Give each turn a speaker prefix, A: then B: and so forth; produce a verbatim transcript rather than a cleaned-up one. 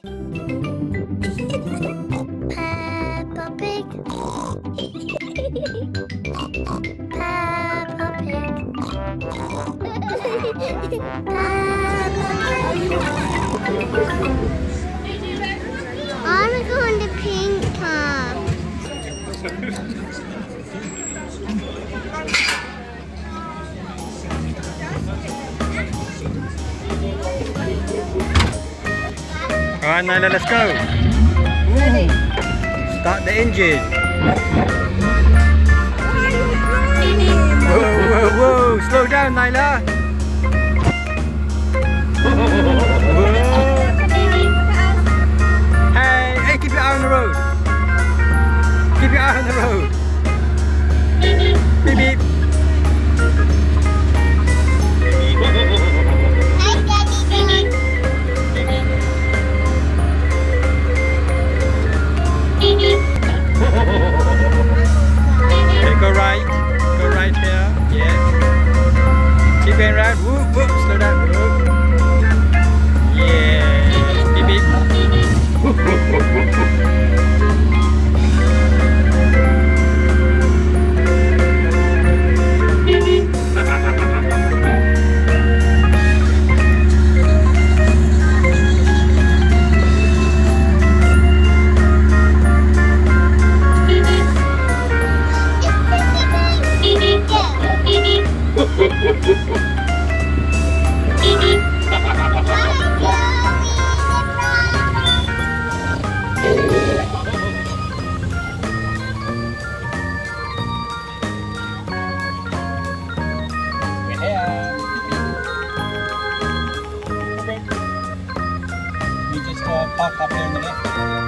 A: Peppa Pig. Peppa Pig. I want to go on the pink car.
B: Alright, Nyla, let's go. Ooh. Start the engine. Whoa, whoa, whoa. Slow down, Nyla. Whoa. Hey, hey, keep your eye on the road. Keep your eye on the road. Beep, beep. Okay, go right, go right here, yeah. Keep going round, whoop, whoop, slow down, whoop. Yeah, beep beep. We just uh, park up here in the left.